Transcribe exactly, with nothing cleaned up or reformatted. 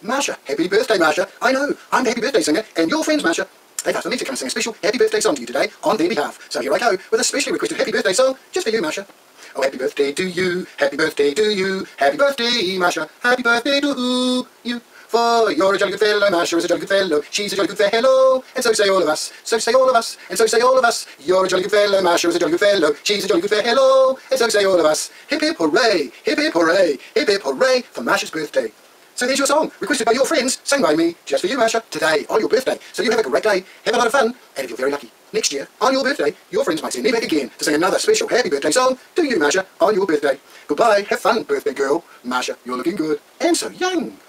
Masha, happy birthday, Masha. I know, I'm the happy birthday singer, and your friends, Masha, they've asked me to come and sing a special happy birthday song to you today on their behalf. So here I go with a specially requested happy birthday song just for you, Masha. Oh, happy birthday to you, happy birthday to you, happy birthday, Masha, happy birthday to you. For you're a jolly good fellow, Masha is a jolly good fellow, she's a jolly good fellow, and so say all of us, so say all of us, and so say all of us. You're a jolly good fellow, Masha is a jolly good fellow, she's a jolly good fellow, and so say all of us. Hip hip hooray, hip hip hooray, hip hip hooray for Masha's birthday. So there's your song, requested by your friends, sung by me, just for you, Masha, today, on your birthday. So you have a great day, have a lot of fun, and if you're very lucky, next year, on your birthday, your friends might send me back again to sing another special happy birthday song to you, Masha, on your birthday. Goodbye, have fun, birthday girl. Masha, you're looking good, and so young.